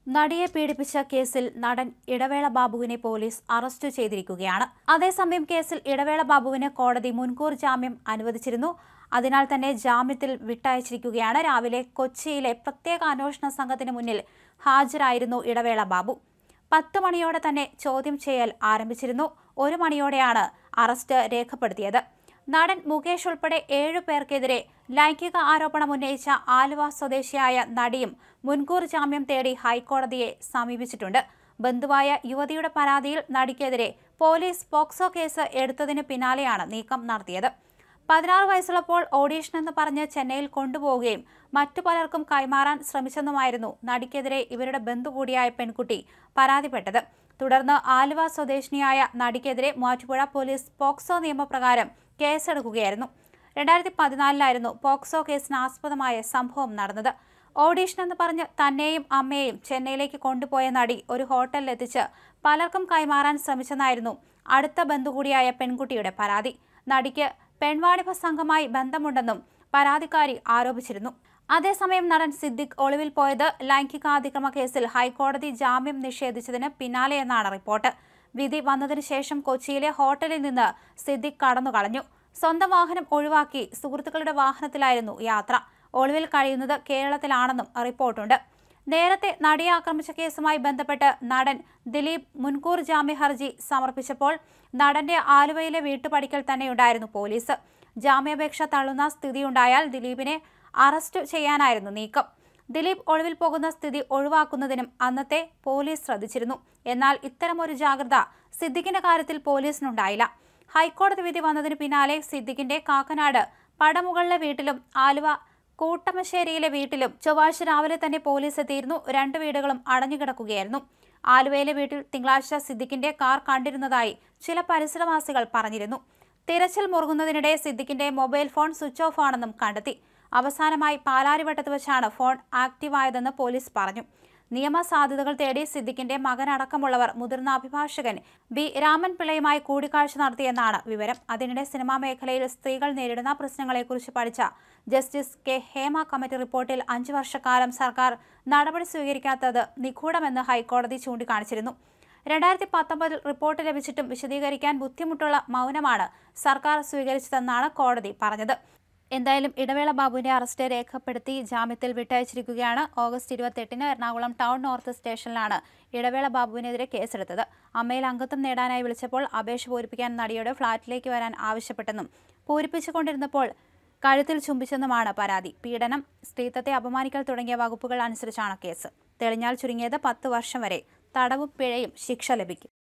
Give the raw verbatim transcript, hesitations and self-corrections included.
നടിയെ പീഡിപ്പിച്ച കേസിൽ നടൻ ഇടവേള ബാബുവിനെ പോലീസ് അറസ്റ്റ് ചെയ്തിരിക്കുകയാണ്. അതേസമയം കേസിൽ ഇടവേള ബാബുവിന് കോടതി മുൻകൂർ ജാമ്യം അനുവദിച്ചിരുന്നു. അതിനാൽ തന്നെ ജാമ്യത്തിൽ വിട്ടയച്ചിരിക്കുകയാണ്. രാവിലെ കൊച്ചിയിലെ പ്രത്യേക അന്വേഷണ സംഘത്തിന് മുന്നിൽ ഹാജരായിരുന്നു ഇടവേള ബാബു. പത്ത് മണിയോടെ തന്നെ ചോദ്യം ചെയ്യൽ ആരംഭിച്ചിരുന്നു. ഒരു മണിയോടെയാണ് അറസ്റ്റ് രേഖപ്പെടുത്തിയത്. നടൻ മുകേഷ് ഉൾപ്പെടെ ഏഴു പേർക്കെതിരെ ലൈംഗിക ആരോപണം ഉന്നയിച്ച ആലുവ സ്വദേശിയായ നടിയും മുൻകൂർ ജാമ്യം തേടി ഹൈക്കോടതിയെ സമീപിച്ചിട്ടുണ്ട്. ബന്ധുവായ യുവതിയുടെ പരാതിയിൽ നടിക്കെതിരെ പോലീസ് പോക്സോ കേസ് എടുത്തതിന് പിന്നാലെയാണ് നീക്കം നടത്തിയത്. പതിനാറ് വയസ്സുള്ളപ്പോൾ ഓഡീഷൻ എന്ന് പറഞ്ഞ് ചെന്നൈയിൽ കൊണ്ടുപോവുകയും മറ്റു പലർക്കും കൈമാറാൻ ശ്രമിച്ചെന്നുമായിരുന്നു നടിക്കെതിരെ ഇവരുടെ ബന്ധു കൂടിയായ പെൺകുട്ടി പരാതിപ്പെട്ടത്. തുടർന്ന് ആലുവ സ്വദേശിനിയായ നടിക്കെതിരെ മൂവാറ്റുപുഴ പോലീസ് പോക്സോ നിയമപ്രകാരം കേസെടുക്കുകയായിരുന്നു. രണ്ടായിരത്തി പതിനാലിലായിരുന്നു പോക്സോ കേസിന് ആസ്പദമായ സംഭവം നടന്നത്. ഓഡീഷൻ എന്ന് പറഞ്ഞ് തന്നെയും അമ്മയെയും ചെന്നൈയിലേക്ക് കൊണ്ടുപോയ നടി ഒരു ഹോട്ടലിലെത്തിച്ച് പലർക്കും കൈമാറാൻ ശ്രമിച്ചെന്നായിരുന്നു അടുത്ത ബന്ധു കൂടിയായ പെൺകുട്ടിയുടെ പരാതി. നടിക്ക് പെൺവാണിഭ സംഘമായി ബന്ധമുണ്ടെന്നും പരാതിക്കാരി ആരോപിച്ചിരുന്നു. അതേസമയം നടൻ സിദ്ദിഖ് ഒളിവിൽ പോയത് ലൈംഗികാതിക്രമ കേസിൽ ഹൈക്കോടതി ജാമ്യം നിഷേധിച്ചതിന് പിന്നാലെയെന്നാണ് റിപ്പോർട്ട്. വിധി വന്നതിനു ശേഷം കൊച്ചിയിലെ ഹോട്ടലിൽ നിന്ന് സിദ്ദിഖ് കടന്നുകളഞ്ഞു. സ്വന്തം വാഹനം ഒഴിവാക്കി സുഹൃത്തുക്കളുടെ വാഹനത്തിലായിരുന്നു യാത്ര. ഒളിവിൽ കഴിയുന്നത് കേരളത്തിലാണെന്നും റിപ്പോർട്ടുണ്ട്. നേരത്തെ നടിയെ ആക്രമിച്ച കേസുമായി ബന്ധപ്പെട്ട് നടൻ ദിലീപ് മുൻകൂർ ജാമ്യ ഹർജി സമർപ്പിച്ചപ്പോൾ നടന്റെ ആലുവയിലെ വീട്ടുപടിക്കൽ തന്നെയുണ്ടായിരുന്നു പോലീസ്. ജാമ്യാപേക്ഷ തള്ളുന്ന സ്ഥിതിയുണ്ടായാൽ ദിലീപിനെ അറസ്റ്റ് ചെയ്യാനായിരുന്നു നീക്കം. ദിലീപ് ഒളിവിൽ പോകുന്ന സ്ഥിതി ഒഴിവാക്കുന്നതിനും അന്നത്തെ പോലീസ് ശ്രദ്ധിച്ചിരുന്നു. എന്നാൽ ഇത്തരമൊരു ജാഗ്രത സിദ്ദിഖിന്റെ കാര്യത്തിൽ പോലീസിനുണ്ടായില്ല. ഹൈക്കോടതി വിധി വന്നതിന് പിന്നാലെ സിദ്ദിഖിന്റെ കാക്കനാട് പടമുകളിലെ വീട്ടിലും ആലുവ കൂട്ടമശ്ശേരിയിലെ വീട്ടിലും ചൊവ്വാഴ്ച രാവിലെ തന്നെ പോലീസ് എത്തിയിരുന്നു. രണ്ട് വീടുകളും അടഞ്ഞുകിടക്കുകയായിരുന്നു. ആലുവയിലെ വീട്ടിൽ തിങ്കളാഴ്ച സിദ്ദിഖിന്റെ കാർ കണ്ടിരുന്നതായി ചില പരിസരവാസികൾ പറഞ്ഞിരുന്നു. തിരച്ചിൽ മുറുകുന്നതിനിടെ സിദ്ദിഖിന്റെ മൊബൈൽ ഫോൺ സ്വിച്ച് ഓഫ് ആണെന്നും കണ്ടെത്തി. അവസാനമായി പാലാരിവട്ടത്ത് വെച്ചാണ് ഫോൺ ആക്റ്റീവായതെന്ന് പോലീസ് പറഞ്ഞു. നിയമ സാധ്യതകൾ തേടി സിദ്ദിഖിന്റെ മകനടക്കമുള്ളവർ മുതിർന്ന അഭിഭാഷകൻ ബി രാമൻപിള്ളയുമായി കൂടിക്കാഴ്ച നടത്തിയെന്നാണ് വിവരം. അതിനിടെ സിനിമാ മേഖലയിൽ സ്ത്രീകൾ നേരിടുന്ന പ്രശ്നങ്ങളെക്കുറിച്ച് പഠിച്ച ജസ്റ്റിസ് കെ ഹേമ കമ്മിറ്റി റിപ്പോർട്ടിൽ അഞ്ചു വർഷക്കാലം സർക്കാർ നടപടി സ്വീകരിക്കാത്തത് നിഗൂഢമെന്ന് ഹൈക്കോടതി ചൂണ്ടിക്കാണിച്ചിരുന്നു. രണ്ടായിരത്തി പത്തൊമ്പതിൽ റിപ്പോർട്ട് ലഭിച്ചിട്ടും വിശദീകരിക്കാൻ ബുദ്ധിമുട്ടുള്ള മൗനമാണ് സർക്കാർ സ്വീകരിച്ചതെന്നാണ് കോടതി പറഞ്ഞത്. എന്തായാലും ഇടവേള ബാബുവിന്റെ അറസ്റ്റ് രേഖപ്പെടുത്തി ജാമ്യത്തിൽ വിട്ടയച്ചിരിക്കുകയാണ്. ഓഗസ്റ്റ് ഇരുപത്തെട്ടിന് എറണാകുളം ടൗൺ നോർത്ത് സ്റ്റേഷനിലാണ് ഇടവേള ബാബുവിനെതിരെ കേസെടുത്തത്. അമ്മയിൽ അംഗത്വം നേടാനായി വിളിച്ചപ്പോൾ അപേക്ഷ പൂരിപ്പിക്കാൻ നടിയോട് ഫ്ളാറ്റിലേക്ക് വരാൻ ആവശ്യപ്പെട്ടെന്നും പൂരിപ്പിച്ചുകൊണ്ടിരുന്നപ്പോൾ കഴുത്തിൽ ചുംബിച്ചെന്നുമാണ് പരാതി. പീഡനം, സ്ത്രീത്വത്തെ അപമാനിക്കൽ തുടങ്ങിയ വകുപ്പുകൾ അനുസരിച്ചാണ് കേസ്. തെളിഞ്ഞാൽ ചുരുങ്ങിയത് പത്ത് വർഷം വരെ തടവും പിഴയും ശിക്ഷ ലഭിക്കും.